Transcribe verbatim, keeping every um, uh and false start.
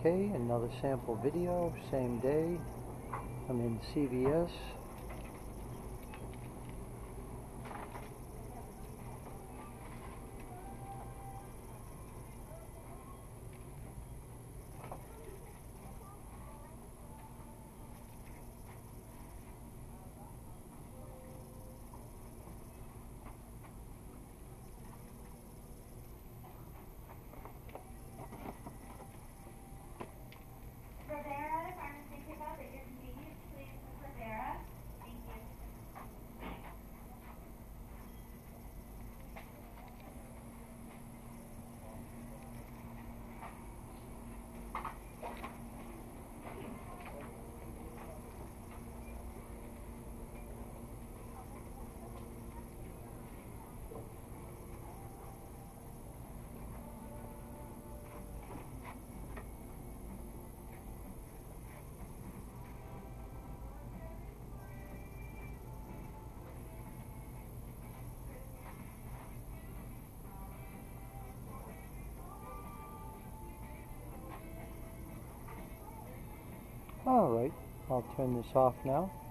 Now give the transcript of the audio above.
Okay, another sample video, same day. I'm in C V S. Alright, I'll turn this off now.